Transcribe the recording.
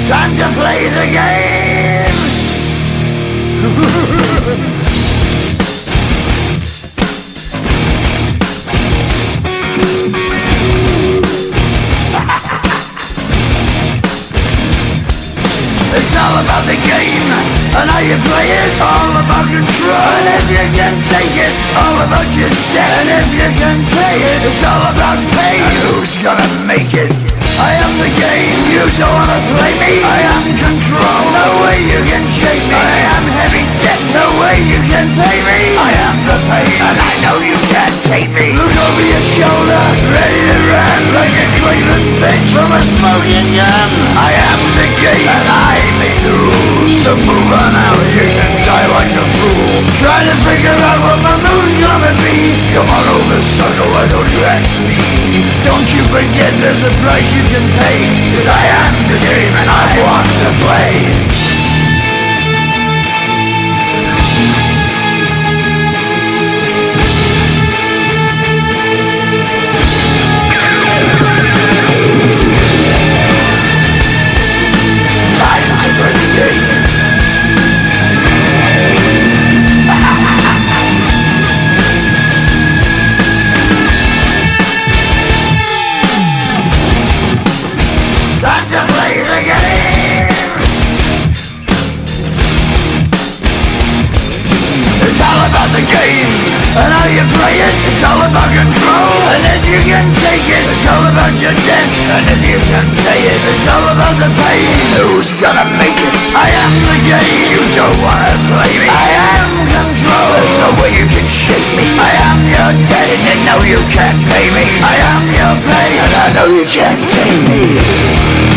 Time to play the game. It's all about the game and how you play it. All about control, and if you can take it, all about your debt. And if you can pay it, it's all about pay. And who's gonna make it? I am the game, you don't wanna play me. I am control, no way you can shake me. I am heavy debt, no way you can pay me. I am the pain, and I know you can't take me. Look over your shoulder, ready to run like a Cleveland bitch from a smoking gun. I am the game, and I make the rules. So move on out, you can die like a fool. Trying to figure out what my move's gonna be. Come on over, sucker, why don't you ask me? Don't you forget there's a price you can pay, 'cause I am the game and I want to play. Time to play the game. Time to play the game. It's all about the game and how you play it. It's all about control, and if you can take it, it's all about your debt. And if you can pay it, it's all about the pain. Who's gonna make it? I am the game. You don't wanna play me. I am control. There's no way you can shake me. I am your debt, and you know you can't pay me. I am your pain, and I know you can't take me.